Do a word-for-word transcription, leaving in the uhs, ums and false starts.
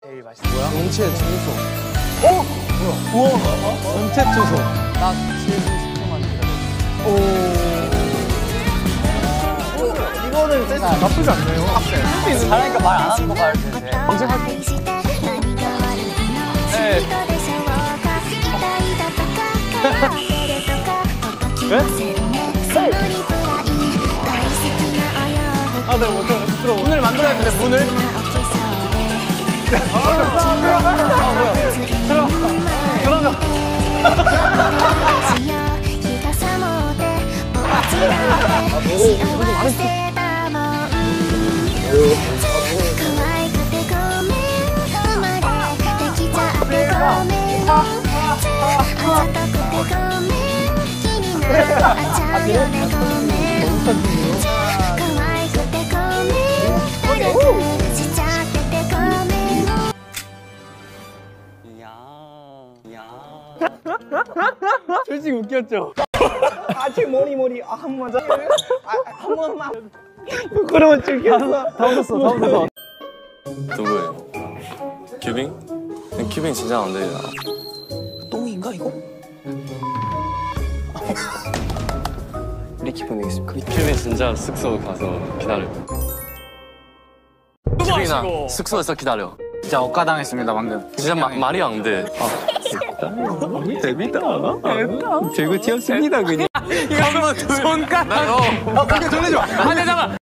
제일 맛있어. 뭐야? 전체 청소. 어? 뭐야? 우와. 전체 청소. 딱 칠 분 십 초만 기다려. 오. 이거는 센스 나쁘지 않네요. 할수 잘하니까 말 안 하는 거 봐야 돼. 언제 할 때? 네. 아, 네, 못 들어. 문을 만들어야 되는데, 문을. 아, 뭐야. 들어. 그러면. 솔직히 웃겼죠? 아직 머리 머리 아, 한 번만 아, 한 번만 부끄러워 죽겠어. 다 웃었어 다 웃었어. 누구예요? 큐빙? 큐빙 진짜 안 되잖아. 똥인가 이거? 리키 보내겠습니다. 큐빙 진짜 숙소 가서 기다려. 큐빙아 숙소에서 기다려. 진짜 억까당했습니다 방금. 진짜 마, 말이 안 돼. 재밌다. 재밌다. 재고 튀었습니다 그냥. 이거 한번 손가락. 어, 그게 돌리지 마. 아, 잠깐만.